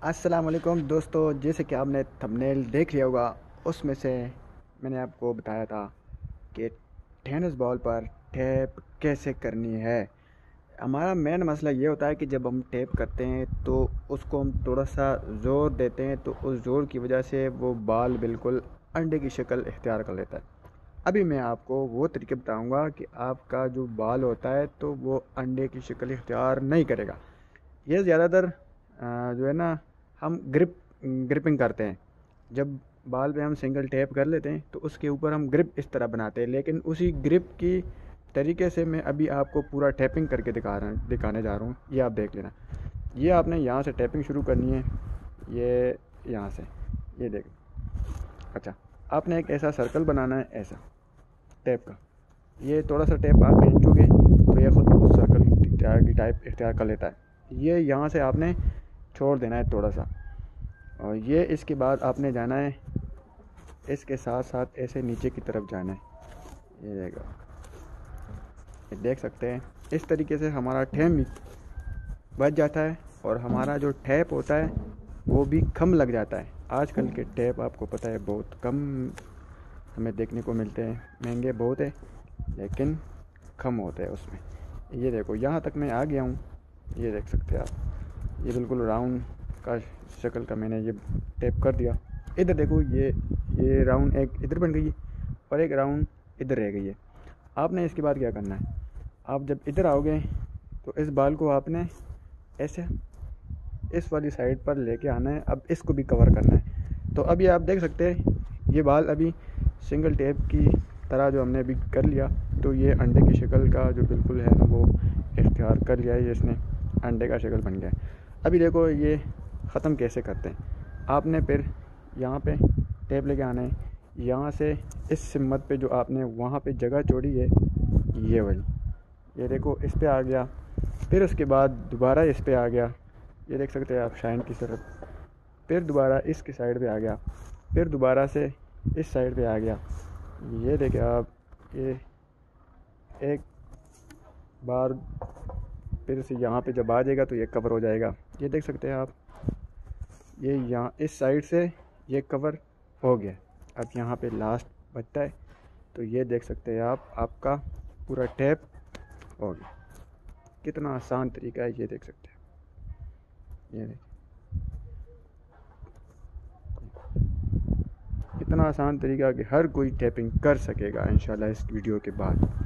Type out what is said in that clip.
अस्सलाम वालेकुम दोस्तों, जैसे कि आपने थंबनेल देख लिया होगा, उसमें से मैंने आपको बताया था कि टेनिस बॉल पर टैप कैसे करनी है। हमारा मेन मसला ये होता है कि जब हम टैप करते हैं तो उसको हम थोड़ा सा ज़ोर देते हैं, तो उस ज़ोर की वजह से वो बॉल बिल्कुल अंडे की शक्ल इख्तियार कर लेता है। अभी मैं आपको वो तरीके बताऊंगा कि आपका जो बॉल होता है तो वो अंडे की शक्ल इख्तियार नहीं करेगा। ये ज़्यादातर जो है ना, हम ग्रिपिंग करते हैं। जब बाल पे हम सिंगल टैप कर लेते हैं तो उसके ऊपर हम ग्रिप इस तरह बनाते हैं, लेकिन उसी ग्रिप की तरीके से मैं अभी आपको पूरा टैपिंग करके दिखाने जा रहा हूँ। ये आप देख लेना। ये आपने यहाँ से टैपिंग शुरू करनी है, ये यहाँ से, ये देख। अच्छा, आपने एक ऐसा सर्कल बनाना है, ऐसा टैप का। ये थोड़ा सा टैप आप खींचोगे तो ये खुद उस सर्कल की टाइप इख्तियार कर लेता है। ये यहाँ से आपने छोड़ देना है थोड़ा सा, और ये इसके बाद आपने जाना है इसके साथ साथ ऐसे नीचे की तरफ जाना है। ये देखो, ये देख सकते हैं। इस तरीके से हमारा टैप बच जाता है और हमारा जो टैप होता है वो भी कम लग जाता है। आजकल के टैप आपको पता है बहुत कम हमें देखने को मिलते हैं, महंगे बहुत है लेकिन कम होते हैं उसमें। ये देखो, यहाँ तक मैं आ गया हूँ। ये देख सकते हैं आप, ये बिल्कुल राउंड का शक्ल का मैंने ये टैप कर दिया। इधर देखो, ये राउंड एक इधर बन गई है और एक राउंड इधर रह गई है। आपने इसके बाद क्या करना है, आप जब इधर आओगे तो इस बाल को आपने ऐसे इस वाली साइड पर लेके आना है। अब इसको भी कवर करना है। तो अभी आप देख सकते हैं ये बाल अभी सिंगल टैप की तरह जो हमने अभी कर लिया, तो ये अंडे की शक्ल का जो बिल्कुल है ना वो इख्तियार कर लिया है, इसने अंडे का शक्ल बन गया है। अभी देखो ये ख़त्म कैसे करते हैं। आपने फिर यहाँ पे टैप लेके आना है, यहाँ से इस सिम्मत पे जो आपने वहाँ पे जगह छोड़ी है, ये वाली, ये देखो इस पे आ गया। फिर उसके बाद दोबारा इस पे आ गया, ये देख सकते हैं आप शाइन की तरफ। फिर दोबारा इसकी साइड पे आ गया, फिर दोबारा से इस साइड पे आ गया। ये देखें आप, ये एक बार फिर से यहाँ पे जब आ जाएगा तो ये कवर हो जाएगा। ये देख सकते हैं आप, ये यहाँ इस साइड से ये कवर हो गया। अब यहाँ पे लास्ट बचता है, तो ये देख सकते हैं आप, आपका पूरा टैप हो गया। कितना आसान तरीका है, ये देख सकते हैं। ये देखिए, इतना आसान तरीका कि हर कोई टैपिंग कर सकेगा इंशाल्लाह इस वीडियो के बाद।